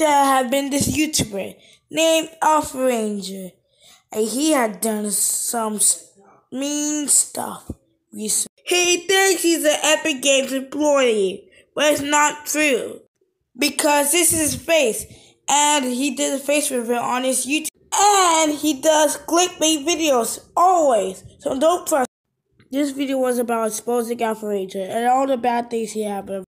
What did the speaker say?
there had been this YouTuber named AlphaRanger, and he had done some mean stuff recently. He thinks he's an Epic Games employee, but it's not true. Because this is his face, and he did a face reveal on his YouTube. And he does clickbait videos, always, so don't trust him. This video was about exposing AlphaRanger and all the bad things he had.